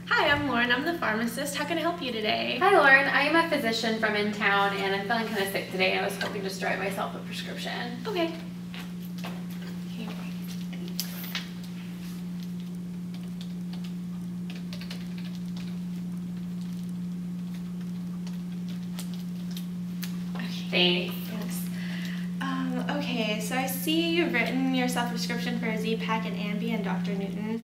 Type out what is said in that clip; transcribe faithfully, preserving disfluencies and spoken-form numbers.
Hi, I'm Lauren. I'm the pharmacist. How can I help you today? Hi Lauren, I am a physician from in town and I'm feeling kind of sick today and I was hoping to just write myself a prescription. Okay. Thanks. Yes. Um, okay, so I see you've written yourself a prescription for a Z-Pak and Ambi and Doctor Newton.